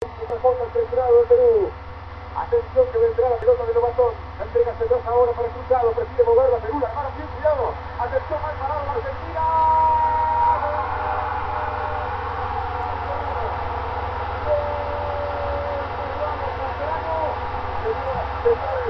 Seleccionado de Perú. Atención que vendrá la pelota de Lobatón. La entrega hacia atrás ahora para Cruzado. Prefiere moverla Perú. La mano bien cuidado. Atención, mal parado la Argentina. ¡Gol!